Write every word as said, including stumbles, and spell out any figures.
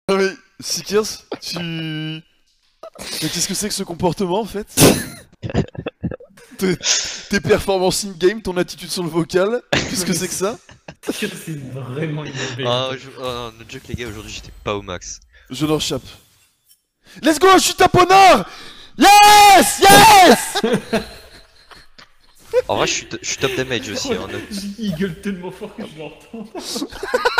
Non mais, Seekers, tu... Mais qu'est-ce que c'est que ce comportement en fait? Tes, tes performances in-game, ton attitude sur le vocal, qu'est-ce que c'est que ça? C'est vraiment une belle Ah, je... oh, no joke les gars, aujourd'hui j'étais pas au max. Je leur chape. Let's go, je suis taponard. Yes, yes. En vrai, je suis, je suis top damage aussi. Hein, Il gueule tellement fort que je l'entends.